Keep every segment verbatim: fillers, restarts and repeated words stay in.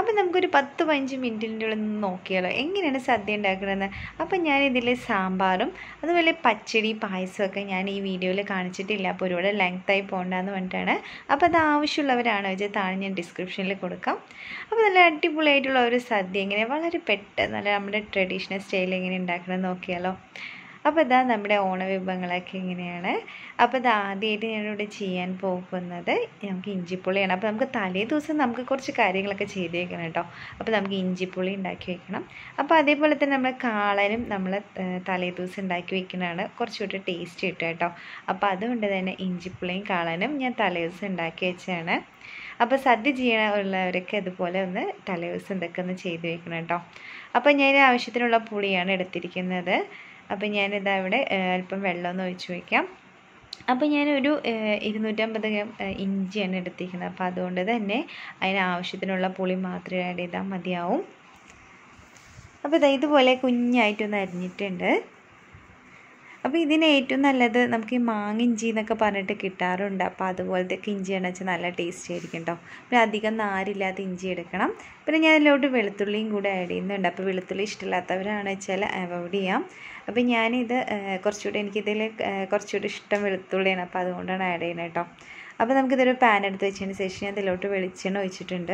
അപ്പോൾ നമുക്കൊരു പത്ത് പതിനഞ്ച് മിനിറ്റിൻ്റെ ഉള്ളിൽ നിന്ന് നോക്കിയാലോ എങ്ങനെയാണ് സദ്യ ഉണ്ടാക്കണമെന്ന്. അപ്പോൾ ഞാനിതിൽ സാമ്പാറും അതുപോലെ പച്ചടി പായസമൊക്കെ ഞാൻ ഈ വീഡിയോയിൽ കാണിച്ചിട്ടില്ല. അപ്പോൾ ഒരുപാട് ലെങ്തായി പോകണ്ടെന്ന് പറഞ്ഞിട്ടാണ്. അപ്പോൾ അത് ആവശ്യമുള്ളവരാണ് വെച്ചാൽ താഴെ ഞാൻ ഡിസ്ക്രിപ്ഷനിൽ കൊടുക്കാം. അപ്പോൾ നല്ല അടിപൊളിയായിട്ടുള്ള ഒരു സദ്യ എങ്ങനെ വളരെ പെട്ടെന്ന് നല്ല നമ്മുടെ ട്രഡീഷണൽ സ്റ്റൈലിൽ എങ്ങനെ ഉണ്ടാക്കണമെന്ന് നോക്കിയാലോ. അപ്പോൾ ഇതാ നമ്മുടെ ഓണവിഭവങ്ങളൊക്കെ ഇങ്ങനെയാണ്. അപ്പോൾ ഇത് ആദ്യമായിട്ട് ഞാനിവിടെ ചെയ്യാൻ പോകുന്നത് നമുക്ക് ഇഞ്ചിപ്പുളിയാണ്. അപ്പോൾ നമുക്ക് തലേ ദിവസം നമുക്ക് കുറച്ച് കാര്യങ്ങളൊക്കെ ചെയ്ത് വെക്കണം കേട്ടോ. അപ്പോൾ നമുക്ക് ഇഞ്ചിപ്പുളി ഉണ്ടാക്കി വെക്കണം. അപ്പോൾ അതേപോലെ തന്നെ നമ്മൾ കാളനും നമ്മൾ തലേ ദിവസം ഉണ്ടാക്കി വെക്കുന്നതാണ് കുറച്ചുകൂടി ടേസ്റ്റ് കിട്ടുക കേട്ടോ. അപ്പോൾ അതുകൊണ്ട് തന്നെ ഇഞ്ചിപ്പുളിയും കാളനും ഞാൻ തലേ ദിവസം ഉണ്ടാക്കി വെച്ചതാണ്. അപ്പോൾ സദ്യ ചെയ്യാനുള്ളവരൊക്കെ അതുപോലെ ഒന്ന് തലേ ദിവസം ഇതൊക്കെ ഒന്ന് ചെയ്ത് വെക്കണം കേട്ടോ. അപ്പോൾ ഞാൻ ആവശ്യത്തിനുള്ള പുളിയാണ് എടുത്തിരിക്കുന്നത്. അപ്പോൾ ഞാനിതാ ഇവിടെ അല്പം വെള്ളമൊന്ന് ഒഴിച്ച് വയ്ക്കാം. അപ്പോൾ ഞാനൊരു ഇരുന്നൂറ്റമ്പത് ഗ്രാം ഇഞ്ചിയാണ് എടുത്തിരിക്കുന്നത്. അപ്പോൾ അതുകൊണ്ട് തന്നെ അതിന് ആവശ്യത്തിനുള്ള പുളി മാത്രം ആഡ് ചെയ്താൽ മതിയാവും. അപ്പോൾ ഇതാ ഇതുപോലെ കുഞ്ഞായിട്ടൊന്ന് അരിഞ്ഞിട്ടുണ്ട്. അപ്പോൾ ഇതിന് ഏറ്റവും നല്ലത് നമുക്ക് ഈ മാങ്ങ ഇഞ്ചി എന്നൊക്കെ പറഞ്ഞിട്ട് കിട്ടാറുണ്ട്. അപ്പോൾ അതുപോലത്തെ ഇഞ്ചിയാണെന്ന് വെച്ചാൽ നല്ല ടേസ്റ്റ് ആയിരിക്കും കേട്ടോ. പിന്നെ അധികം നാരില്ലാത്ത ഇഞ്ചി എടുക്കണം. പിന്നെ ഞാൻ ഇതിലോട്ട് വെളുത്തുള്ളിയും കൂടെ ആഡ് ചെയ്യുന്നുണ്ട്. അപ്പോൾ വെളുത്തുള്ളി ഇഷ്ടമില്ലാത്തവരാണ് വെച്ചാൽ അവോയ്ഡ് ചെയ്യാം. അപ്പോൾ ഞാനിത് കുറച്ചുകൂടി എനിക്കിതിൽ കുറച്ചുകൂടി ഇഷ്ടം വെളുത്തുള്ളിയാണ്. അപ്പോൾ അതുകൊണ്ടാണ് ആഡ് ചെയ്യുന്നത് കേട്ടോ. അപ്പോൾ നമുക്കിതൊരു പാൻ എടുത്ത് വെച്ചതിന് ശേഷം ഞാൻ ഇതിലോട്ട് വെളിച്ചെണ്ണ ഒഴിച്ചിട്ടുണ്ട്.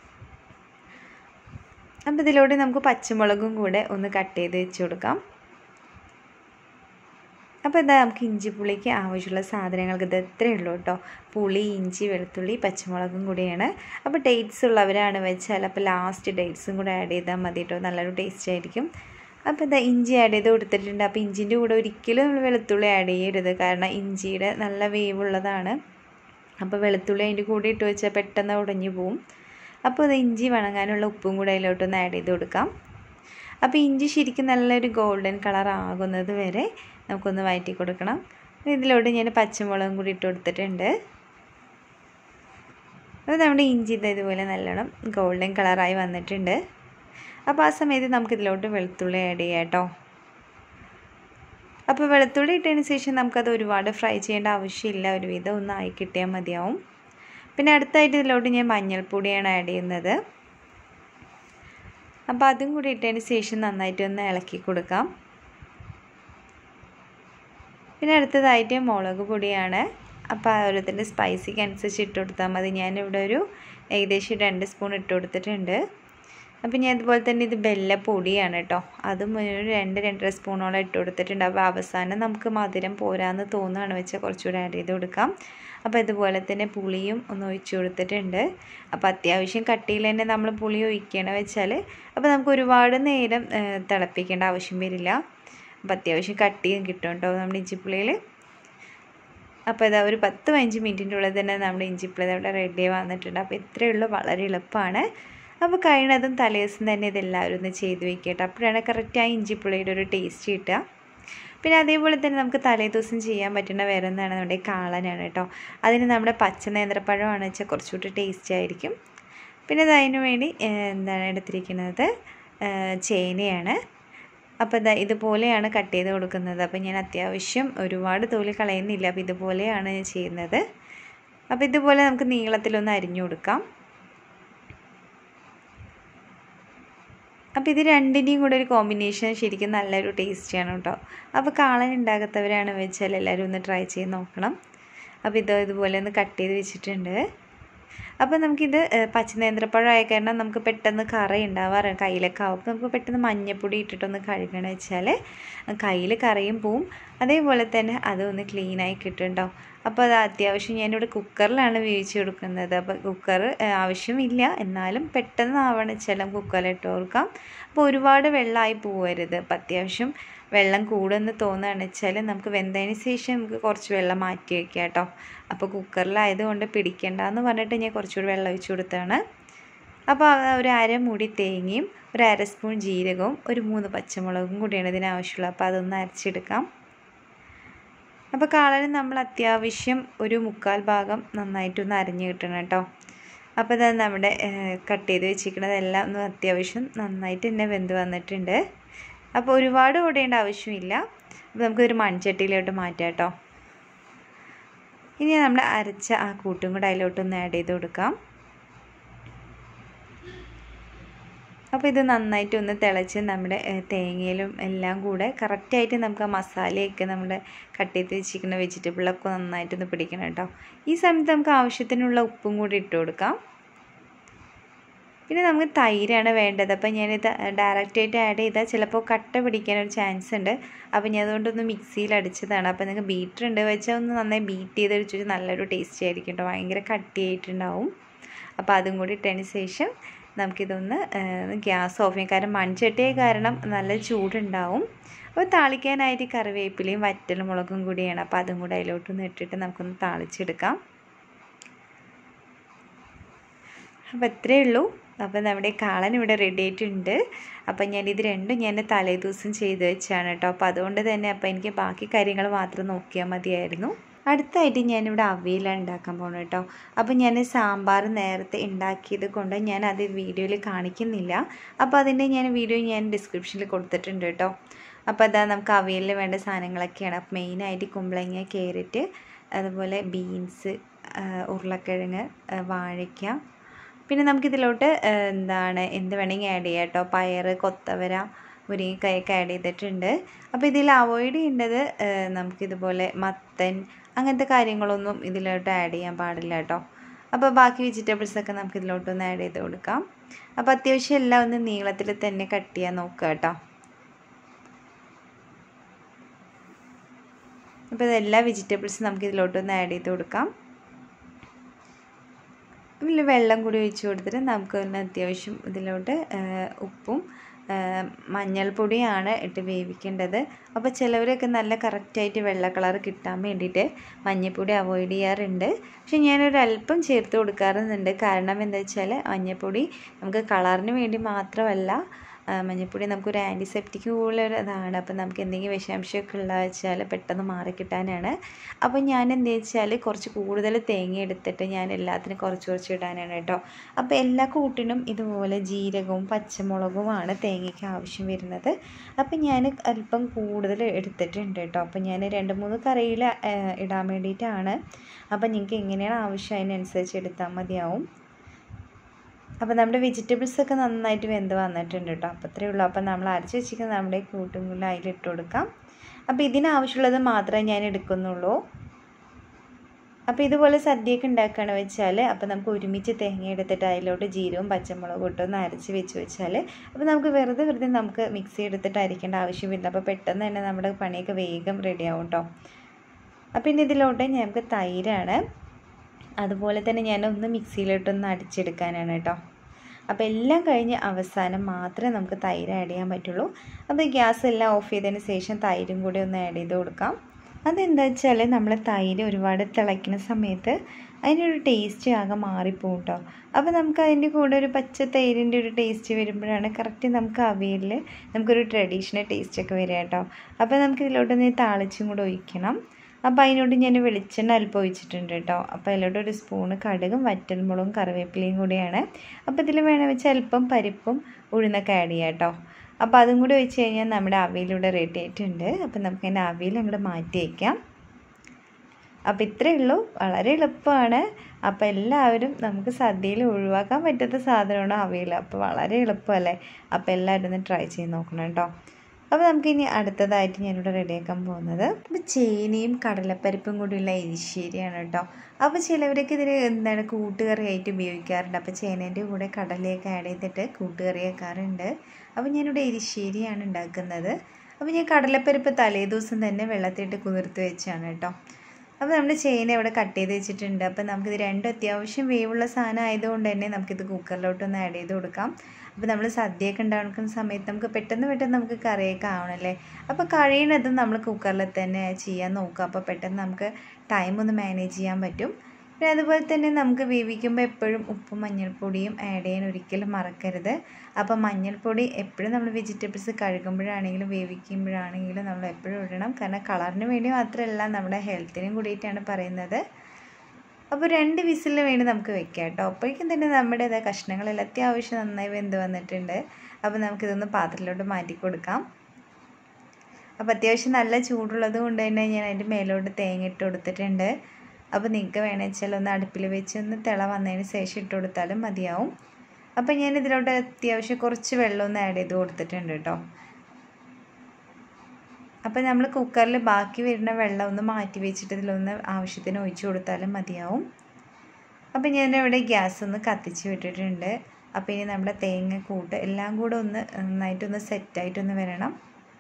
അപ്പോൾ ഇതിലോട്ട് നമുക്ക് പച്ചമുളകും കൂടെ ഒന്ന് കട്ട് ചെയ്ത് വെച്ച് കൊടുക്കാം. അപ്പോൾ എന്താ നമുക്ക് ഇഞ്ചിപ്പുളിക്ക് ആവശ്യമുള്ള സാധനങ്ങൾക്ക് ഇത് എത്രയേ ഉള്ളൂ കേട്ടോ. പുളി, ഇഞ്ചി, വെളുത്തുള്ളി, പച്ചമുളകും കൂടിയാണ്. അപ്പോൾ ഡേറ്റ്സ് ഉള്ളവരാണ് വെച്ചാൽ അപ്പോൾ ലാസ്റ്റ് ഡേറ്റ്സും കൂടെ ആഡ് ചെയ്താൽ മതി കേട്ടോ. നല്ലൊരു ടേസ്റ്റ് ആയിരിക്കും. അപ്പോൾ എന്താ ഇഞ്ചി ആഡ് ചെയ്ത് കൊടുത്തിട്ടുണ്ട്. അപ്പോൾ ഇഞ്ചിൻ്റെ കൂടെ ഒരിക്കലും നമ്മൾ വെളുത്തുള്ളി ആഡ് ചെയ്യരുത്. കാരണം ഇഞ്ചിയുടെ നല്ല വേവുള്ളതാണ്. അപ്പോൾ വെളുത്തുള്ളി അതിൻ്റെ കൂടെ ഇട്ട് വെച്ചാൽ പെട്ടെന്ന് ഉടഞ്ഞു പോവും. അപ്പോൾ അത് ഇഞ്ചി വണങ്ങാനുള്ള ഉപ്പും കൂടെ അതിലോട്ടൊന്ന് ആഡ് ചെയ്ത് കൊടുക്കാം. അപ്പോൾ ഇഞ്ചി ശരിക്കും നല്ലൊരു ഗോൾഡൻ കളർ ആകുന്നത് വരെ നമുക്കൊന്ന് വഴറ്റി കൊടുക്കണം. ഇതിലോട്ട് ഞാൻ പച്ചമുളകും കൂടി ഇട്ട് കൊടുത്തിട്ടുണ്ട്. അപ്പോൾ നമ്മുടെ ഇഞ്ചി ഇതുപോലെ നല്ലോണം ഗോൾഡൻ കളറായി വന്നിട്ടുണ്ട്. അപ്പോൾ ആ സമയത്ത് നമുക്കിതിലോട്ട് വെളുത്തുള്ളി ആഡ് ചെയ്യാം കേട്ടോ. അപ്പോൾ വെളുത്തുള്ളി ഇട്ടതിന് ശേഷം നമുക്കത് ഒരുപാട് ഫ്രൈ ചെയ്യേണ്ട ആവശ്യമില്ല. ഒരുവിധം ഒന്ന് ആയി കിട്ടിയാൽ മതിയാവും. പിന്നെ അടുത്തായിട്ട് ഇതിലോട്ട് ഞാൻ മഞ്ഞൾപ്പൊടിയാണ് ആഡ് ചെയ്യുന്നത്. അപ്പോൾ അതും കൂടി ഇട്ടതിന് ശേഷം നന്നായിട്ട് ഒന്ന് ഇളക്കി കൊടുക്കാം. പിന്നെ അടുത്തതായിട്ട് മുളക് പൊടിയാണ്. അപ്പോൾ ഓരോരുത്തരുടെ സ്പൈസിക്ക് അനുസരിച്ച് ഇട്ട് കൊടുത്താൽ മതി. ഞാനിവിടെ ഒരു ഏകദേശം രണ്ട് സ്പൂൺ ഇട്ട് കൊടുത്തിട്ടുണ്ട്. അപ്പോൾ ഞാൻ അതുപോലെ തന്നെ ഇത് ബെല്ലപ്പൊടിയാണ് കേട്ടോ. അതും ഒരു രണ്ട് രണ്ടര സ്പൂണോളം ഇട്ട് കൊടുത്തിട്ടുണ്ട്. അപ്പോൾ അവസാനം നമുക്ക് മധുരം പോരാന്ന് തോന്നുകയാണ് വെച്ചാൽ കുറച്ചുകൂടി ആഡ് ചെയ്ത് കൊടുക്കാം. അപ്പോൾ ഇതുപോലെ തന്നെ പുളിയും ഒന്ന് ഒഴിച്ച് കൊടുത്തിട്ടുണ്ട്. അപ്പോൾ അത്യാവശ്യം കട്ടിയിൽ തന്നെ നമ്മൾ പുളി ഒഴിക്കണം വെച്ചാൽ അപ്പോൾ നമുക്ക് ഒരുപാട് നേരം തിളപ്പിക്കേണ്ട ആവശ്യം വരില്ല. അപ്പോൾ അത്യാവശ്യം കട്ടിയും കിട്ടും കേട്ടോ നമ്മുടെ ഇഞ്ചിപ്പുളിയിൽ. അപ്പോൾ ഇതാ ഒരു പത്ത് പതിനഞ്ച് മിനിറ്റിൻ്റെ ഉള്ളിൽ തന്നെ നമ്മുടെ ഇഞ്ചിപ്പുളി അവിടെ റെഡി വന്നിട്ടുണ്ട്. അപ്പോൾ ഇത്രയേ ഉള്ളൂ, വളരെ എളുപ്പമാണ്. അപ്പോൾ കഴിയുന്നതും തലേദിവസം തന്നെ ഇതെല്ലാവരും ഒന്ന് ചെയ്ത് വെക്കട്ടെ. അപ്പോഴാണ് കറക്റ്റായി ഇഞ്ചിപ്പുളിയുടെ ഒരു ടേസ്റ്റ് കിട്ടുക. പിന്നെ അതേപോലെ തന്നെ നമുക്ക് തലേ ദിവസം ചെയ്യാൻ പറ്റുന്ന വേറെ എന്താണ് നമ്മുടെ കാളനാണ് കേട്ടോ. അതിന് നമ്മുടെ പച്ച നേന്ത്രപ്പഴമാണ് വെച്ചാൽ കുറച്ചുകൂടി ടേസ്റ്റി ആയിരിക്കും. പിന്നെ അതിന് വേണ്ടി എന്താണ് എടുത്തിരിക്കുന്നത് ചേനയാണ്. അപ്പോൾ ഇതാ ഇതുപോലെയാണ് കട്ട് ചെയ്ത് കൊടുക്കുന്നത്. അപ്പോൾ ഞാൻ അത്യാവശ്യം ഒരുപാട് തൊലി കളയുന്നില്ല. അപ്പോൾ ഇതുപോലെയാണ് ഞാൻ ചെയ്യുന്നത്. അപ്പോൾ ഇതുപോലെ നമുക്ക് നീളത്തിലൊന്ന് അരിഞ്ഞു കൊടുക്കാം. അപ്പോൾ ഇത് രണ്ടിൻ്റെയും കൂടെ ഒരു കോമ്പിനേഷൻ ശരിക്കും നല്ലൊരു ടേസ്റ്റിയാണ് കേട്ടോ. അപ്പോൾ കാളൻ ഉണ്ടാകാത്തവരാണ് വെച്ചാൽ എല്ലാവരും ഒന്ന് ട്രൈ ചെയ്ത് നോക്കണം. അപ്പോൾ ഇത് ഇതുപോലെ ഒന്ന് കട്ട് ചെയ്ത് വെച്ചിട്ടുണ്ട്. അപ്പോൾ നമുക്കിത് പച്ച നേന്ത്രപ്പഴം ആയ കാരണം നമുക്ക് പെട്ടെന്ന് കറ ഉണ്ടാവാറ് കയ്യിലൊക്കെ ആവും. നമുക്ക് പെട്ടെന്ന് മഞ്ഞപ്പൊടി ഇട്ടിട്ടൊന്ന് കഴുകണം വെച്ചാൽ കയ്യിൽ കറയും പോവും. അതേപോലെ തന്നെ അതൊന്ന് ക്ലീനായി കിട്ടുന്നുണ്ടോ. അപ്പോൾ അത് അത്യാവശ്യം ഞാനിവിടെ കുക്കറിലാണ് വേവിച്ച് കൊടുക്കുന്നത്. അപ്പോൾ കുക്കർ ആവശ്യമില്ല, എന്നാലും പെട്ടെന്ന് ആവണം വെച്ചാൽ കുക്കറിൽ ഇട്ട് കൊടുക്കാം. അപ്പോൾ ഒരുപാട് വെള്ളമായി പോകരുത്. അപ്പോൾ അത്യാവശ്യം വെള്ളം കൂടുമെന്ന് തോന്നുകയാണെന്ന് വെച്ചാൽ നമുക്ക് വെന്തതിന് ശേഷം നമുക്ക് കുറച്ച് വെള്ളം മാറ്റി വയ്ക്കാം കേട്ടോ. അപ്പോൾ കുക്കറിലായതുകൊണ്ട് പിടിക്കേണ്ടെന്ന് പറഞ്ഞിട്ട് ഞാൻ കുറച്ചുകൂടി വെള്ളം ഒഴിച്ച് കൊടുത്താണ്. അപ്പോൾ ഒരു അര മുടി തേങ്ങയും ഒരു അര സ്പൂൺ ജീരകവും ഒരു മൂന്ന് പച്ചമുളകും കൂടിയാണ് ഇതിനാവശ്യമുള്ളത്. അപ്പോൾ അതൊന്ന് അരച്ചെടുക്കാം. അപ്പോൾ കാളന് നമ്മൾ അത്യാവശ്യം ഒരു മുക്കാൽ ഭാഗം നന്നായിട്ടൊന്ന് അരിഞ്ഞ് കിട്ടണം കേട്ടോ. അപ്പോൾ ഇത് നമ്മുടെ കട്ട് ചെയ്ത് വെച്ചിരിക്കുന്നതെല്ലാം ഒന്ന് അത്യാവശ്യം നന്നായിട്ട് തന്നെ വെന്ത് വന്നിട്ടുണ്ട്. അപ്പോൾ ഒരുപാട് ഉടയേണ്ട ആവശ്യമില്ല. അപ്പോൾ നമുക്കൊരു മൺചട്ടിയിലോട്ട് മാറ്റാം കേട്ടോ. ഇനി നമ്മൾ അരച്ച ആ കൂട്ടും കൂടെ അതിലോട്ടൊന്ന് ആഡ് ചെയ്ത് കൊടുക്കാം. അപ്പോൾ ഇത് നന്നായിട്ട് ഒന്ന് തിളച്ച് നമ്മുടെ തേങ്ങയിലും എല്ലാം കൂടെ കറക്റ്റായിട്ട് നമുക്ക് ആ മസാലയൊക്കെ നമ്മുടെ കട്ട് ചെയ്ത് വെച്ചിരിക്കുന്ന വെജിറ്റബിളൊക്കെ നന്നായിട്ടൊന്ന് പിടിക്കണം കേട്ടോ. ഈ സമയത്ത് നമുക്ക് ആവശ്യത്തിനുള്ള ഉപ്പും കൂടി ഇട്ട് കൊടുക്കാം. പിന്നെ നമുക്ക് തൈരാണ് വേണ്ടത്. അപ്പോൾ ഞാനിത് ഡയറക്റ്റായിട്ട് ആഡ് ചെയ്താൽ ചിലപ്പോൾ കട്ട പിടിക്കാനൊരു ചാൻസ് ഉണ്ട്. അപ്പോൾ ഞാൻ അതുകൊണ്ടൊന്ന് മിക്സിയിൽ അടിച്ചതാണ്. അപ്പോൾ നിങ്ങൾക്ക് ബീറ്റർ ഉണ്ട് വെച്ചാൽ ഒന്ന് നന്നായി ബീറ്റ് ചെയ്ത് വെച്ചിട്ട് നല്ലൊരു ടേസ്റ്റി ആയിരിക്കും കേട്ടോ. ഭയങ്കര കട്ടിയായിട്ടുണ്ടാവും. അപ്പോൾ അതും കൂടി ഇട്ടതിന് ശേഷം നമുക്കിതൊന്ന് ഗ്യാസ് ഓഫ് ചെയ്യാം. കാരണം മൺചട്ടിയെ കാരണം നല്ല ചൂടുണ്ടാവും. അപ്പോൾ താളിക്കാനായിട്ട് കറിവേപ്പിലയും വറ്റൽ മുളകും കൂടിയാണ്. അപ്പോൾ അതും കൂടി അതിലോട്ടൊന്ന് ഇട്ടിട്ട് നമുക്കൊന്ന് താളിച്ചെടുക്കാം. അപ്പോൾ ഇത്രയേ ഉള്ളൂ. അപ്പോൾ നമ്മുടെ കാളൻ ഇവിടെ റെഡി ആയിട്ടുണ്ട്. അപ്പം ഞാനിത് രണ്ടും ഞാൻ തലേ ദിവസം ചെയ്ത് വെച്ചാണ് കേട്ടോ. അപ്പോൾ അതുകൊണ്ട് തന്നെ അപ്പോൾ എനിക്ക് ബാക്കി കാര്യങ്ങൾ മാത്രം നോക്കിയാൽ മതിയായിരുന്നു. അടുത്തായിട്ട് ഞാനിവിടെ അവിയലാണ് ഉണ്ടാക്കാൻ പോകുന്നത് കേട്ടോ. അപ്പോൾ ഞാൻ സാമ്പാർ നേരത്തെ ഉണ്ടാക്കിയത് കൊണ്ട് ഞാൻ അത് വീഡിയോയിൽ കാണിക്കുന്നില്ല. അപ്പോൾ അതിൻ്റെ ഞാൻ വീഡിയോ ഞാൻ ഡിസ്ക്രിപ്ഷനിൽ കൊടുത്തിട്ടുണ്ട് കേട്ടോ. അപ്പോൾ അതാ നമുക്ക് അവിയലിൽ വേണ്ട സാധനങ്ങളൊക്കെയാണ്. അപ്പോൾ മെയിനായിട്ട് കുമ്പളങ്ങ, ക്യാരറ്റ്, അതുപോലെ ബീൻസ്, ഉരുളക്കിഴങ്ങ്, വാഴയ്ക്ക, പിന്നെ നമുക്കിതിലോട്ട് എന്താണ് എന്ത് വേണമെങ്കിൽ ആഡ് ചെയ്യാം കേട്ടോ. പയർ, കൊത്തവര, മുരിങ്ങക്കായൊക്കെ ആഡ് ചെയ്തിട്ടുണ്ട്. അപ്പോൾ ഇതിൽ അവോയ്ഡ് ചെയ്യേണ്ടത് നമുക്കിതുപോലെ മത്തൻ അങ്ങനത്തെ കാര്യങ്ങളൊന്നും ഇതിലോട്ട് ആഡ് ചെയ്യാൻ പാടില്ല കേട്ടോ. അപ്പോൾ ബാക്കി വെജിറ്റബിൾസൊക്കെ നമുക്ക് ഇതിലോട്ടൊന്ന് ആഡ് ചെയ്ത് കൊടുക്കാം. അപ്പോൾ അത്യാവശ്യം എല്ലാം ഒന്ന് നീളത്തിൽ തന്നെ കട്ട് ചെയ്യാൻ നോക്കുക കേട്ടോ. അപ്പോൾ ഇതെല്ലാ വെജിറ്റബിൾസും നമുക്ക് ഇതിലോട്ടൊന്ന് ആഡ് ചെയ്ത് കൊടുക്കാം. ഇതിൽ വെള്ളം കൂടി ഒഴിച്ച് കൊടുത്തിട്ട് നമുക്ക് അത്യാവശ്യം ഇതിലോട്ട് ഉപ്പും മഞ്ഞൾപ്പൊടിയാണ് ഇട്ട് വേവിക്കേണ്ടത്. അപ്പോൾ ചിലവരൊക്കെ നല്ല കറക്റ്റായിട്ട് വെള്ള കളർ കിട്ടാൻ വേണ്ടിയിട്ട് മഞ്ഞൾപ്പൊടി അവോയ്ഡ് ചെയ്യാറുണ്ട്. പക്ഷെ ഞാനൊരു അല്പം ചേർത്ത് കൊടുക്കാറുണ്ട്. കാരണം എന്താ വെച്ചാൽ മഞ്ഞൾപ്പൊടി നമുക്ക് കളറിന് വേണ്ടി മാത്രമല്ല, മഞ്ഞൾപ്പൊടി നമുക്കൊരു ആൻറ്റിസെപ്റ്റിക് പോലൊരു ഇതാണ്. അപ്പോൾ നമുക്ക് എന്തെങ്കിലും വിഷാംശമൊക്കെ ഉള്ള വെച്ചാൽ പെട്ടെന്ന് മാറിക്കിട്ടാനാണ്. അപ്പോൾ ഞാൻ എന്താ വെച്ചാൽ കുറച്ച് കൂടുതൽ തേങ്ങ എടുത്തിട്ട് ഞാൻ എല്ലാത്തിനും കുറച്ച് കുറച്ച് ഇടാനാണ് കേട്ടോ. അപ്പോൾ എല്ലാ കൂട്ടിനും ഇതുപോലെ ജീരകവും പച്ചമുളകുമാണ് തേങ്ങയ്ക്ക് ആവശ്യം വരുന്നത്. അപ്പോൾ ഞാൻ അല്പം കൂടുതൽ എടുത്തിട്ടുണ്ട് കേട്ടോ. അപ്പോൾ ഞാൻ രണ്ട് മൂന്ന് കറിയിൽ ഇടാൻ വേണ്ടിയിട്ടാണ്. അപ്പോൾ നിങ്ങൾക്ക് എങ്ങനെയാണ് ആവശ്യം അതിനനുസരിച്ച് എടുത്താൽ മതിയാവും. അപ്പോൾ നമ്മുടെ വെജിറ്റബിൾസൊക്കെ നന്നായിട്ട് വെന്ത് വന്നിട്ടുണ്ട് കേട്ടോ. അപ്പോൾ അത്രയേ ഉള്ളൂ. അപ്പോൾ നമ്മൾ അരച്ച് വെച്ചിരിക്കുന്നത് നമ്മുടെ കൂട്ടും കൂടി അതിലിട്ട് കൊടുക്കാം. അപ്പോൾ ഇതിനാവശ്യമുള്ളത് മാത്രമേ ഞാൻ എടുക്കുന്നുള്ളൂ. അപ്പോൾ ഇതുപോലെ സദ്യയൊക്കെ ഉണ്ടാക്കുകയാണ് വെച്ചാൽ അപ്പോൾ നമുക്ക് ഒരുമിച്ച് തേങ്ങ എടുത്തിട്ട് അതിലോട്ട് ജീരകവും പച്ചമുളകും ഇട്ടൊന്ന് അരച്ച് വെച്ച് വെച്ചാൽ അപ്പോൾ നമുക്ക് വെറുതെ വെറുതെ നമുക്ക് മിക്സി എടുത്തിട്ട് അരിക്കേണ്ട ആവശ്യമില്ല. അപ്പോൾ പെട്ടെന്ന് തന്നെ നമ്മുടെ പണിയൊക്കെ വേഗം റെഡിയാവും കേട്ടോ. അപ്പോൾ ഇനി ഇതിലോട്ട് ഞങ്ങൾക്ക് തൈരാണ്. അതുപോലെ തന്നെ ഞാനൊന്ന് മിക്സിയിലോട്ടൊന്ന് അടിച്ചെടുക്കാനാണ് കേട്ടോ. അപ്പോൾ എല്ലാം കഴിഞ്ഞ് അവസാനം മാത്രമേ നമുക്ക് തൈര് ആഡ് ചെയ്യാൻ പറ്റുള്ളൂ. അപ്പോൾ ഗ്യാസ് എല്ലാം ഓഫ് ചെയ്തതിന് ശേഷം തൈരും കൂടി ഒന്ന് ആഡ് ചെയ്ത് കൊടുക്കാം. അതെന്താ വെച്ചാൽ നമ്മൾ തൈര് ഒരുപാട് തിളയ്ക്കുന്ന സമയത്ത് അതിനൊരു ടേസ്റ്റ് ആകെ മാറിപ്പോകും കേട്ടോ. അപ്പോൾ നമുക്ക് അതിൻ്റെ കൂടെ ഒരു പച്ച തൈരിൻ്റെ ഒരു ടേസ്റ്റ് വരുമ്പോഴാണ് കറക്റ്റ് നമുക്ക് അവിയലിൽ നമുക്കൊരു ട്രഡീഷണൽ ടേസ്റ്റൊക്കെ വരിക കേട്ടോ. അപ്പോൾ നമുക്ക് ഇതിലോട്ടൊന്ന് താളിച്ചും കൂടെ ഒഴിക്കണം. അപ്പോൾ അതിനോട് ഞാൻ വെളിച്ചെണ്ണ അല്പം ഒഴിച്ചിട്ടുണ്ട് കേട്ടോ. അപ്പോൾ അതിലോട്ട് ഒരു സ്പൂണ് കടുകും വറ്റൽമുളകും കറിവേപ്പിലയും കൂടിയാണ്. അപ്പോൾ ഇതിൽ വേണമെന്ന് വെച്ചാൽ അല്പം പരിപ്പും ഉഴുന്നൊക്കെ ആഡ് ചെയ്യാം കേട്ടോ. അപ്പോൾ അതും കൂടി ഒഴിച്ച് കഴിഞ്ഞാൽ നമ്മുടെ അവിയലിവിടെ റെഡി ആയിട്ടുണ്ട്. അപ്പോൾ നമുക്ക് അതിൻ്റെ അവിയൽ അങ്ങോട്ട് മാറ്റി വയ്ക്കാം. അപ്പോൾ ഇത്രയേ ഉള്ളൂ. വളരെ എളുപ്പമാണ്. അപ്പോൾ എല്ലാവരും നമുക്ക് സദ്യയിൽ ഒഴിവാക്കാൻ പറ്റാത്ത സാധനമാണ് അവിയൽ. അപ്പോൾ വളരെ എളുപ്പമല്ലേ. അപ്പോൾ എല്ലാവരും ഒന്ന് ട്രൈ ചെയ്ത് നോക്കണം കേട്ടോ. അപ്പോൾ നമുക്കിനി അടുത്തതായിട്ട് ഞാനിവിടെ റെഡിയാക്കാൻ പോകുന്നത് അപ്പോൾ ചേനയും കടലപ്പരിപ്പും കൂടിയുള്ള എരിശ്ശേരിയാണ് കേട്ടോ. അപ്പോൾ ചിലവരൊക്കെ ഇതിൽ എന്താണ് കൂട്ടുകറിയായിട്ട് ഉപയോഗിക്കാറുണ്ട്. അപ്പോൾ ചേനേൻ്റെ കൂടെ കടലയൊക്കെ ആഡ് ചെയ്തിട്ട് കൂട്ടുകറി വെക്കാറുണ്ട്. അപ്പോൾ ഞാനിവിടെ എരിശ്ശേരിയാണ് ഉണ്ടാക്കുന്നത്. അപ്പോൾ ഞാൻ കടലപ്പരിപ്പ് തലേ ദിവസം തന്നെ വെള്ളത്തിലിട്ട് കുതിർത്ത് വെച്ചാണ് കേട്ടോ. അപ്പോൾ നമ്മുടെ ചേന ഇവിടെ കട്ട് ചെയ്ത് വെച്ചിട്ടുണ്ട്. അപ്പോൾ നമുക്കിത് രണ്ടും അത്യാവശ്യം വേവുള്ള സാധനം ആയതുകൊണ്ട് തന്നെ നമുക്കിത് കുക്കറിലോട്ടൊന്ന് ആഡ് ചെയ്ത് കൊടുക്കാം. അപ്പോൾ നമ്മൾ സദ്യയൊക്കെ ഉണ്ടാക്കുന്ന സമയത്ത് നമുക്ക് പെട്ടെന്ന് പെട്ടെന്ന് നമുക്ക് കറിയൊക്കെ ആവണമല്ലേ. അപ്പോൾ കഴിയണതും നമ്മൾ കുക്കറിൽ തന്നെ ചെയ്യാൻ നോക്കുക. അപ്പോൾ പെട്ടെന്ന് നമുക്ക് ടൈം ഒന്ന് മാനേജ് ചെയ്യാൻ പറ്റും. പിന്നെ അതുപോലെ തന്നെ നമുക്ക് വേവിക്കുമ്പോൾ എപ്പോഴും ഉപ്പും മഞ്ഞൾപ്പൊടിയും ആഡ് ചെയ്യാൻ ഒരിക്കലും മറക്കരുത്. അപ്പോൾ മഞ്ഞൾപ്പൊടി എപ്പോഴും നമ്മൾ വെജിറ്റബിൾസ് കഴുകുമ്പോഴാണെങ്കിലും വേവിക്കുമ്പോഴാണെങ്കിലും നമ്മൾ എപ്പോഴും ഇടണം. കാരണം കളറിന് വേണ്ടി മാത്രമല്ല നമ്മുടെ ഹെൽത്തിനും കൂടിയിട്ടാണ് പറയുന്നത്. അപ്പോൾ രണ്ട് വിസിലിന് വേണ്ടി നമുക്ക് വെക്കാം കേട്ടോ. അപ്പോഴേക്കും തന്നെ നമ്മുടെ ഇതാ കഷ്ണങ്ങളെല്ലാം അത്യാവശ്യം നന്നായി വെന്ത് വന്നിട്ടുണ്ട്. അപ്പോൾ നമുക്കിതൊന്ന് പാത്രത്തിലോട്ട് മാറ്റി കൊടുക്കാം. അപ്പോൾ അത്യാവശ്യം നല്ല ചൂടുള്ളത് കൊണ്ട് തന്നെ ഞാൻ അതിൻ്റെ മേലോട്ട് തേങ്ങ ഇട്ട് കൊടുത്തിട്ടുണ്ട്. അപ്പോൾ നിങ്ങൾക്ക് വേണമെന്ന് വെച്ചാൽ ഒന്ന് അടുപ്പിൽ വെച്ച് ഒന്ന് തിള വന്നതിന് ശേഷം ഇട്ട് കൊടുത്താലും മതിയാവും. അപ്പോൾ ഞാൻ ഇതിലോട്ട് അത്യാവശ്യം കുറച്ച് വെള്ളം ഒന്ന് ആഡ് ചെയ്ത് കൊടുത്തിട്ടുണ്ട് കേട്ടോ. അപ്പോൾ നമ്മൾ കുക്കറിൽ ബാക്കി വരുന്ന വെള്ളം ഒന്ന് മാറ്റി വെച്ചിട്ട് ഇതിലൊന്ന് ആവശ്യത്തിന് ഒഴിച്ചു കൊടുത്താലും മതിയാവും. അപ്പോൾ ഞാനിവിടെ ഗ്യാസ് ഒന്ന് കത്തിച്ച് വിട്ടിട്ടുണ്ട്. അപ്പോൾ ഇനി നമ്മുടെ തേങ്ങ കൂട്ട് എല്ലാം കൂടെ ഒന്ന് നന്നായിട്ടൊന്ന് സെറ്റായിട്ടൊന്ന് വരണം.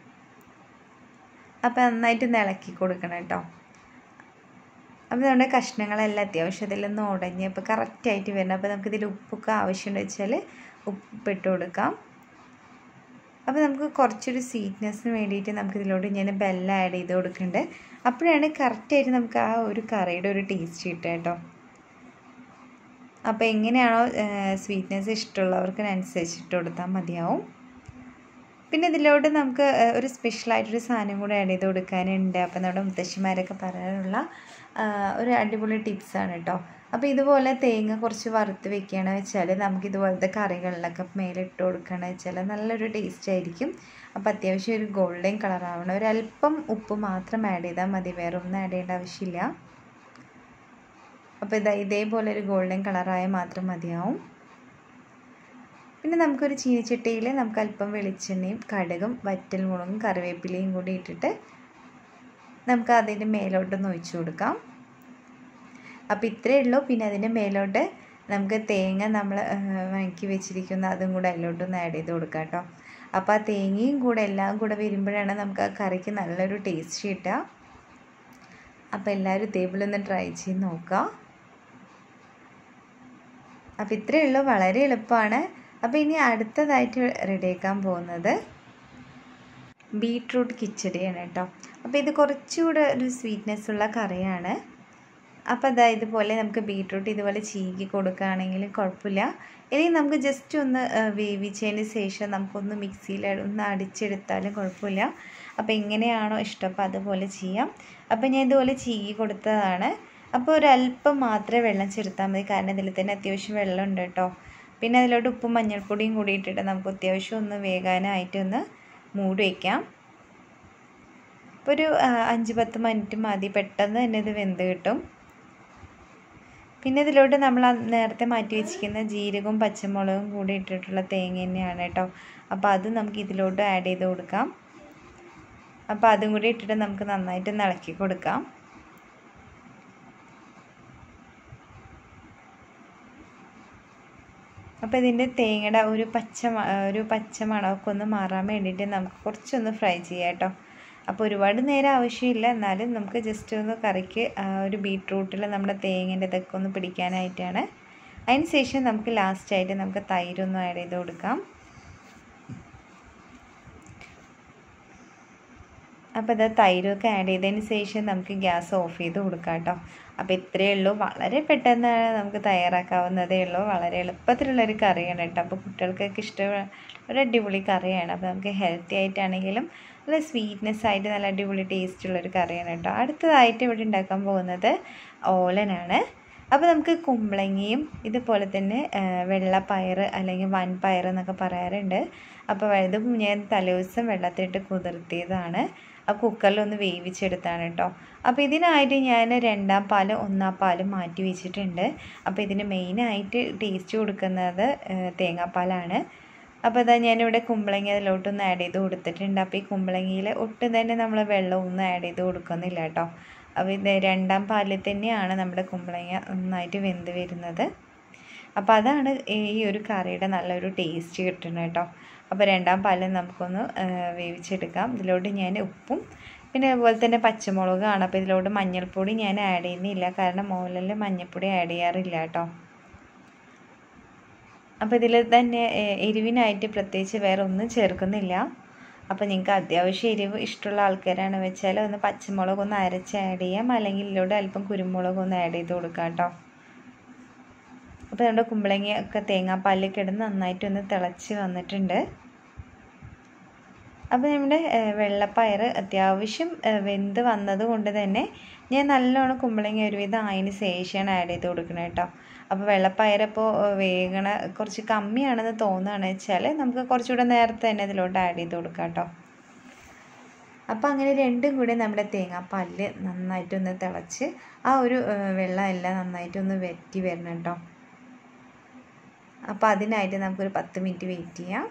അപ്പോൾ നന്നായിട്ടൊന്ന് ഇളക്കി കൊടുക്കണം കേട്ടോ. അപ്പോൾ നമ്മുടെ കഷ്ണങ്ങളെല്ലാം അത്യാവശ്യം ഇതിലൊന്ന് ഉടഞ്ഞ് ഇപ്പോൾ കറക്റ്റായിട്ട് വരണം. അപ്പോൾ നമുക്കിതിൽ ഉപ്പൊക്കെ ആവശ്യമുണ്ട് വെച്ചാൽ ഉപ്പിട്ട് കൊടുക്കാം. അപ്പോൾ നമുക്ക് കുറച്ചൊരു സ്വീറ്റ്നെസ്സിന് വേണ്ടിയിട്ട് നമുക്കിതിലോട്ട് ഞാൻ ബെല്ലം ആഡ് ചെയ്ത് കൊടുക്കുന്നുണ്ട്. അപ്പോഴാണ് കറക്റ്റായിട്ട് നമുക്ക് ആ ഒരു കറിയുടെ ഒരു ടേസ്റ്റ് കിട്ടുക കേട്ടോ. അപ്പോൾ എങ്ങനെയാണോ സ്വീറ്റ്നെസ് ഇഷ്ടമുള്ളവർക്ക് അനുസരിച്ച് ഇട്ട് കൊടുത്താൽ മതിയാവും. പിന്നെ ഇതിലോട്ട് നമുക്ക് ഒരു സ്പെഷ്യലായിട്ടൊരു സാധനം കൂടെ ആഡ് ചെയ്ത് കൊടുക്കാനുണ്ട്. അപ്പോൾ നമ്മുടെ മുത്തശ്ശിമാരൊക്കെ പറയാനുള്ള ഒരു അടിപൊളി ടിപ്സാണ് കേട്ടോ. അപ്പോൾ ഇതുപോലെ തേങ്ങ കുറച്ച് വറുത്ത് വെക്കുകയാണെന്ന് വെച്ചാൽ നമുക്ക് ഇതുപോലത്തെ കറികളിലൊക്കെ മേലെ ഇട്ട് കൊടുക്കുകയാണെന്ന് വെച്ചാൽ നല്ലൊരു ടേസ്റ്റ് ആയിരിക്കും. അപ്പോൾ അത്യാവശ്യം ഒരു ഗോൾഡൻ കളറാവണം. ഒരല്പം ഉപ്പ് മാത്രം ആഡ് ചെയ്താൽ മതി, വേറെ ഒന്നും ആഡ് ചെയ്യേണ്ട ആവശ്യമില്ല. അപ്പോൾ ഇതാ ഇതേപോലെ ഒരു ഗോൾഡൻ കളറായാൽ മാത്രം മതിയാവും. പിന്നെ നമുക്കൊരു ചീനിച്ചട്ടിയിൽ നമുക്ക് അല്പം വെളിച്ചെണ്ണയും കടുകും വറ്റൽമുളകും കറിവേപ്പിലയും കൂടി ഇട്ടിട്ട് നമുക്ക് അതിൻ്റെ മേലോട്ടൊന്ന് ഒഴിച്ചു കൊടുക്കാം. അപ്പോൾ ഇത്രയേ ഉള്ളൂ. പിന്നെ അതിൻ്റെ മേലോട്ട് നമുക്ക് തേങ്ങ നമ്മൾ വഴക്കി വെച്ചിരിക്കുന്ന അതും കൂടെ അതിലോട്ടൊന്ന് ആഡ് ചെയ്ത് കൊടുക്കാം കേട്ടോ. അപ്പോൾ ആ തേങ്ങയും കൂടെ എല്ലാം കൂടെ വരുമ്പോഴാണ് നമുക്ക് ആ കറിക്ക് നല്ലൊരു ടേസ്റ്റ് കിട്ടുക. അപ്പോൾ എല്ലാവരും ഇതേപോലെ ഒന്ന് ട്രൈ ചെയ്ത് നോക്കുക. അപ്പോൾ ഇത്രയേ ഉള്ളൂ, വളരെ എളുപ്പമാണ്. അപ്പോൾ ഇനി അടുത്തതായിട്ട് റെഡിയാക്കാൻ പോകുന്നത് ബീട്രൂട്ട് കിച്ചടിയാണ് കേട്ടോ. അപ്പോൾ ഇത് കുറച്ചുകൂടെ ഒരു സ്വീറ്റ്നെസ് ഉള്ള കറിയാണ്. അപ്പോൾ അതാ ഇതുപോലെ നമുക്ക് ബീട്രൂട്ട് ഇതുപോലെ ചീകി കൊടുക്കുകയാണെങ്കിൽ കുഴപ്പമില്ല. അല്ലെങ്കിൽ നമുക്ക് ജസ്റ്റ് ഒന്ന് വേവിച്ചതിന് ശേഷം നമുക്കൊന്ന് മിക്സിയിൽ ഒന്ന് അടിച്ചെടുത്താലും കുഴപ്പമില്ല. അപ്പോൾ എങ്ങനെയാണോ ഇഷ്ടം അപ്പോൾ അതുപോലെ ചെയ്യാം. അപ്പോൾ ഞാൻ ഇതുപോലെ ചീകി കൊടുത്തതാണ്. അപ്പോൾ ഒരല്പം മാത്രമേ വെള്ളം ചേർത്താൽ മതി, കാരണം ഇതിൽ തന്നെ അത്യാവശ്യം വെള്ളം ഉണ്ട് കേട്ടോ. പിന്നെ അതിലോട്ട് ഉപ്പും മഞ്ഞൾപ്പൊടിയും കൂടി ഇട്ടിട്ട് നമുക്ക് അത്യാവശ്യം ഒന്ന് വേകാനായിട്ടൊന്ന് മൂടി വയ്ക്കാം. ഇപ്പോൾ ഒരു അഞ്ച് പത്ത് മിനിറ്റ് മതി, പെട്ടെന്ന് തന്നെ ഇത് വെന്ത് കിട്ടും. പിന്നെ ഇതിലോട്ട് നമ്മൾ നേരത്തെ മാറ്റി വെച്ചിരിക്കുന്ന ജീരകവും പച്ചമുളകും കൂടി ഇട്ടിട്ടുള്ള തേങ്ങ തന്നെയാണ് കേട്ടോ. അപ്പോൾ അത് നമുക്ക് ഇതിലോട്ട് ആഡ് ചെയ്ത് കൊടുക്കാം. അപ്പോൾ അതും കൂടി ഇട്ടിട്ട് നമുക്ക് നന്നായിട്ട് ഇളക്കി കൊടുക്കാം. അപ്പോൾ ഇതിൻ്റെ തേങ്ങയുടെ ഒരു പച്ച ഒരു പച്ച മണമൊക്കെ ഒന്ന് മാറാൻ വേണ്ടിയിട്ട് നമുക്ക് കുറച്ചൊന്ന് ഫ്രൈ ചെയ്യാം കേട്ടോ. അപ്പോൾ ഒരുപാട് നേരം ആവശ്യമില്ല, എന്നാലും നമുക്ക് ജസ്റ്റ് ഒന്ന് കറിക്ക് ഒരു ബീട്രൂട്ടിൽ നമ്മുടെ തേങ്ങേൻ്റെ ഇതൊക്കെ ഒന്ന് പിടിക്കാനായിട്ടാണ്. അതിന് ശേഷം നമുക്ക് ലാസ്റ്റായിട്ട് നമുക്ക് തൈരൊന്ന് ആഡ് ചെയ്ത് കൊടുക്കാം. അപ്പോൾ ഇത് തൈരൊക്കെ ആഡ് ചെയ്തതിന് ശേഷം നമുക്ക് ഗ്യാസ് ഓഫ് ചെയ്ത് കൊടുക്കാം കേട്ടോ. അപ്പോൾ ഇത്രയേ ഉള്ളൂ, വളരെ പെട്ടെന്ന് നമുക്ക് തയ്യാറാക്കാവുന്നതേ ഉള്ളൂ. വളരെ എളുപ്പത്തിലുള്ളൊരു കറിയാണ് കേട്ടോ. അപ്പോൾ കുട്ടികൾക്കൊക്കെ ഇഷ്ടമുള്ള ഒരു അടിപൊളി കറിയാണ്. അപ്പോൾ നമുക്ക് ഹെൽത്തി ആയിട്ടാണെങ്കിലും നല്ല സ്വീറ്റ്നെസ് ആയിട്ട് നല്ല അടിപൊളി ടേസ്റ്റുള്ളൊരു കറിയാണ് കേട്ടോ. അടുത്തതായിട്ട് ഇവിടെ ഉണ്ടാക്കാൻ പോകുന്നത് ഓലനാണ്. അപ്പോൾ നമുക്ക് കുമ്പളങ്ങയും ഇതുപോലെ തന്നെ വെള്ളപ്പയർ അല്ലെങ്കിൽ വൻപയർ എന്നൊക്കെ പറയാറുണ്ട്. അപ്പോൾ ഇതും ഞാൻ തലേദിവസം വെള്ളത്തിലിട്ട് കുതിർത്തിയതാണ്. ആ കുക്കറിലൊന്ന് വേവിച്ചെടുത്താണ് കേട്ടോ. അപ്പോൾ ഇതിനായിട്ട് ഞാൻ രണ്ടാം പാലും ഒന്നാം പാലും മാറ്റി വെച്ചിട്ടുണ്ട്. അപ്പോൾ ഇതിന് മെയിനായിട്ട് ടേസ്റ്റ് കൊടുക്കുന്നത് തേങ്ങാപ്പാലാണ്. അപ്പോൾ ഇതാ ഞാനിവിടെ കുമ്പളങ്ങ അതിലോട്ടൊന്ന് ആഡ് ചെയ്ത് കൊടുത്തിട്ടുണ്ട്. അപ്പോൾ ഈ കുമ്പളങ്ങയിൽ ഒട്ടും തന്നെ നമ്മൾ വെള്ളമൊന്നും ആഡ് ചെയ്ത് കൊടുക്കുന്നില്ല കേട്ടോ. അപ്പോൾ ഇത് രണ്ടാം പാലിൽ തന്നെയാണ് നമ്മുടെ കുമ്പളങ്ങ നന്നായിട്ട് വെന്ത് വരുന്നത്. അപ്പോൾ അതാണ് ഈ ഒരു കറിയുടെ നല്ലൊരു ടേസ്റ്റ് കിട്ടുന്നത് കേട്ടോ. അപ്പോൾ രണ്ടാം പാലിൽ നമുക്കൊന്ന് വേവിച്ചെടുക്കാം. ഇതിലോട്ട് ഞാൻ ഉപ്പും പിന്നെ അതുപോലെ തന്നെ പച്ചമുളകാണ്. അപ്പോൾ ഇതിലോട്ട് മഞ്ഞൾപ്പൊടി ഞാൻ ആഡ് ചെയ്യുന്നില്ല, കാരണം മോളിൽ മഞ്ഞൾപ്പൊടി ആഡ് ചെയ്യാറില്ല കേട്ടോ. അപ്പോൾ ഇതിൽ തന്നെ എരിവിനായിട്ട് പ്രത്യേകിച്ച് വേറെ ഒന്നും ചേർക്കുന്നില്ല. അപ്പോൾ നിങ്ങൾക്ക് അത്യാവശ്യം എരിവ് ഇഷ്ടമുള്ള ആൾക്കാരാണ് വെച്ചാൽ ഒന്ന് പച്ചമുളകൊന്ന് അരച്ച് ആഡ് ചെയ്യാം, അല്ലെങ്കിൽ ഇതിലൂടെ അല്പം കുരുമുളകൊന്ന് ആഡ് ചെയ്ത് കൊടുക്കാം കേട്ടോ. അപ്പോൾ നമ്മുടെ കുമ്പളങ്ങയൊക്കെ തേങ്ങാപ്പാലിൽ കിടന്ന് നന്നായിട്ടൊന്ന് തിളച്ച് വന്നിട്ടുണ്ട്. അപ്പോൾ നമ്മുടെ വെള്ളപ്പയർ അത്യാവശ്യം വെന്ത് വന്നത് കൊണ്ട് തന്നെ ഞാൻ നല്ലോണം കുമ്പളങ്ങ ഒരുവിധം അതിന് ശേഷമാണ് ആഡ് ചെയ്ത് കൊടുക്കുന്നത് കേട്ടോ. അപ്പോൾ വെള്ളപ്പയർ ഇപ്പോൾ വേഗണ കുറച്ച് കമ്മിയാണെന്ന് തോന്നുകയാണെന്ന് വെച്ചാൽ നമുക്ക് കുറച്ചുകൂടെ നേരത്തെ തന്നെ ഇതിലോട്ട് ആഡ് ചെയ്ത് കൊടുക്കാം കേട്ടോ. അപ്പോൾ അങ്ങനെ രണ്ടും കൂടി നമ്മുടെ തേങ്ങാപ്പാലിൽ നന്നായിട്ടൊന്ന് തിളച്ച് ആ ഒരു വെള്ളം എല്ലാം നന്നായിട്ടൊന്ന് വറ്റി വരണം കേട്ടോ. അപ്പോൾ അതിനായിട്ട് നമുക്കൊരു പത്ത് മിനിറ്റ് വെയിറ്റ് ചെയ്യാം.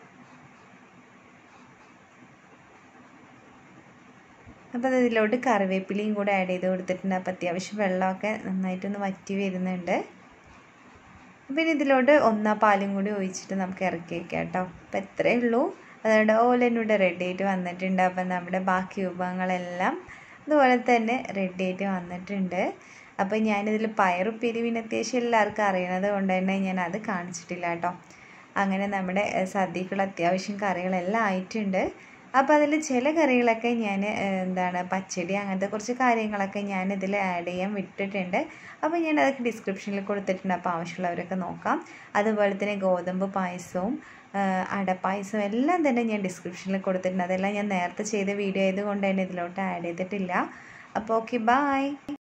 അപ്പോൾ ഇതിലോട്ട് കറിവേപ്പിലയും കൂടെ ആഡ് ചെയ്ത് കൊടുത്തിട്ടുണ്ട്. അപ്പോൾ അത്യാവശ്യം വെള്ളമൊക്കെ നന്നായിട്ടൊന്ന് വറ്റി വരുന്നുണ്ട്. പിന്നെ ഇതിലോട്ട് ഒന്നാം പാലും കൂടി ഒഴിച്ചിട്ട് നമുക്ക് ഇറക്കി വയ്ക്കാം കേട്ടോ. അപ്പോൾ എത്രയേ ഉള്ളൂ. അതുകൊണ്ട് ഓലനൂടെ റെഡി ആയിട്ട് വന്നിട്ടുണ്ട്. അപ്പം നമ്മുടെ ബാക്കി വിഭവങ്ങളെല്ലാം അതുപോലെ തന്നെ റെഡി ആയിട്ട് വന്നിട്ടുണ്ട്. അപ്പോൾ ഞാനിതിൽ പയറുപ്പേരി പിന്നെ അത്യാവശ്യം എല്ലാവർക്കും അറിയണത് കൊണ്ട് തന്നെ ഞാൻ അത് കാണിച്ചിട്ടില്ല കേട്ടോ. അങ്ങനെ നമ്മുടെ സദ്യക്കുള്ള അത്യാവശ്യം കറികളെല്ലാം ആയിട്ടുണ്ട്. അപ്പോൾ അതിൽ ചില കറികളൊക്കെ ഞാൻ എന്താണ് പച്ചടി അങ്ങനത്തെ കുറച്ച് കാര്യങ്ങളൊക്കെ ഞാൻ ഇതിൽ ആഡ് ചെയ്യാൻ വിട്ടിട്ടുണ്ട്. അപ്പോൾ ഞാൻ അതൊക്കെ ഡിസ്ക്രിപ്ഷനിൽ കൊടുത്തിട്ടുണ്ട്. അപ്പോൾ ആവശ്യമുള്ളവരൊക്കെ നോക്കാം. അതുപോലെ തന്നെ ഗോതമ്പ് പായസവും അടപ്പായസവും എല്ലാം തന്നെ ഞാൻ ഡിസ്ക്രിപ്ഷനിൽ കൊടുത്തിട്ടുണ്ട്. അതെല്ലാം ഞാൻ നേരത്തെ ചെയ്ത വീഡിയോ ആയതുകൊണ്ട് തന്നെ ഇതിലോട്ട് ആഡ് ചെയ്തിട്ടില്ല. അപ്പോൾ ഓക്കെ, ബൈ.